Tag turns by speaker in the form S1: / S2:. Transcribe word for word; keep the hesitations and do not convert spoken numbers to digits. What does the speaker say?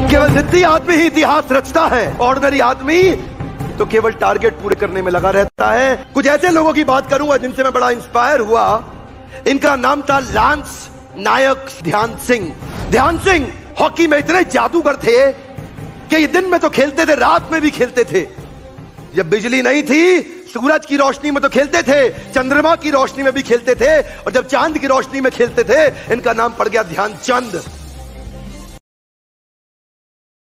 S1: केवल जिद्दी आदमी ही इतिहास रचता है, ऑर्डिनरी आदमी तो केवल टारगेट पूरे करने में लगा रहता है। कुछ ऐसे लोगों की बात करूंगा जिनसे मैं बड़ा इंस्पायर हुआ। इनका नाम था लांस नायक ध्यान सिंह। ध्यान सिंह हॉकी में इतने जादूगर थे कि ये दिन में तो खेलते थे, रात में भी खेलते थे। जब बिजली नहीं थी, सूरज की रोशनी में तो खेलते थे, चंद्रमा की रोशनी में भी खेलते थे, और जब चांद की रोशनी में खेलते थे, इनका नाम पड़ गया ध्यानचंद।